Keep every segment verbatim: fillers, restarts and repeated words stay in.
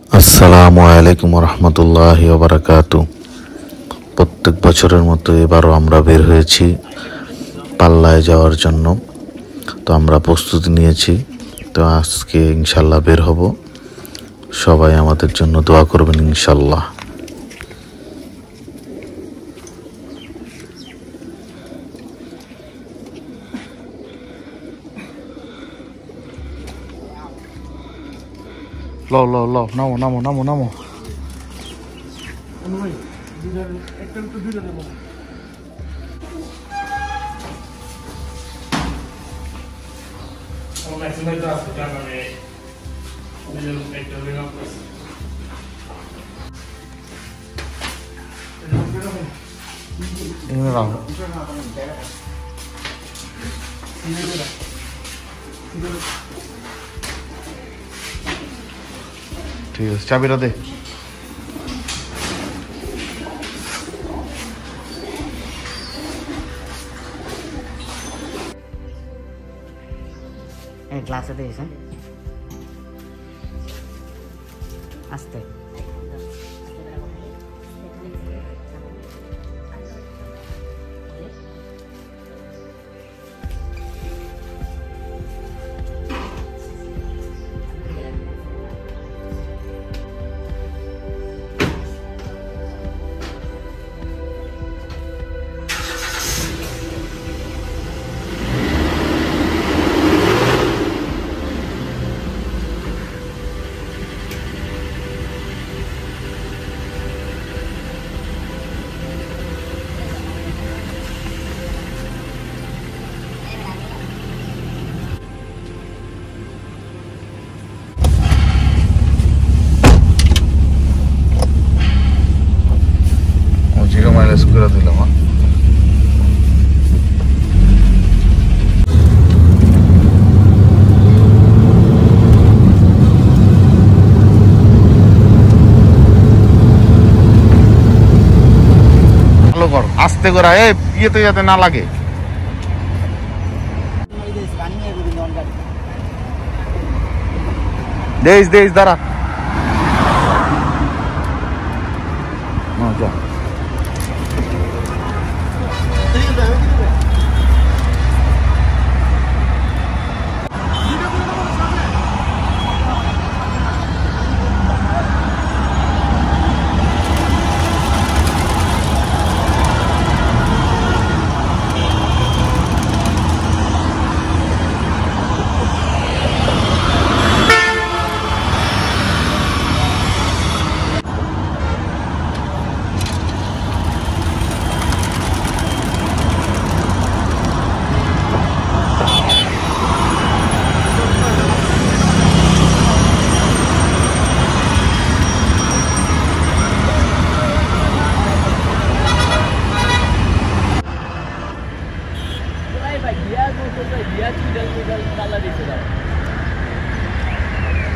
আসসালামু আলাইকুম রহমতুল্লাহি ওয়া বারাকাতুহু। প্রত্যেক বছরের মতো এবারও আমরা বের হয়েছি পাল্লায় যাওয়ার জন্য। তো আমরা প্রস্তুতি নিয়েছি, তো আজকে ইনশাল্লাহ বের হব। সবাই আমাদের জন্য দোয়া করবেন ইনশাল্লাহ। লো লো লো নামো নামো নামো নামো। ঠিক আছে, চাবিটা দে। এই গ্লাসে দিয়েছে আস্তে। জিরো মাইলেজ করে দিলাম। ভালো কর, আস্তে করা, এই ইয়েতে যাতে না লাগে। দেশ দেশ দাঁড়া। যা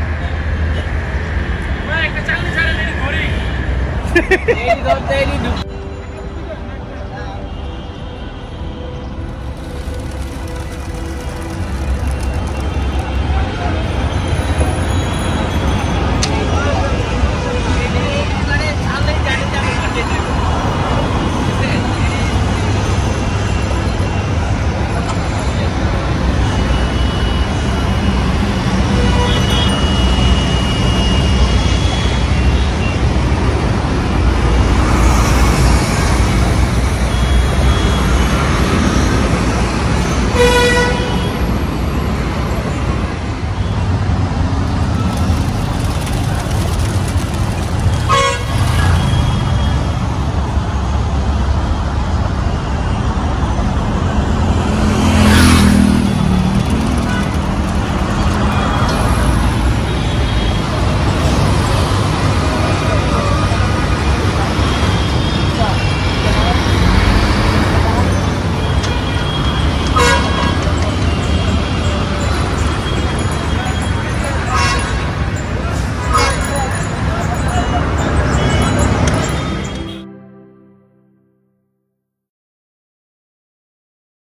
Ini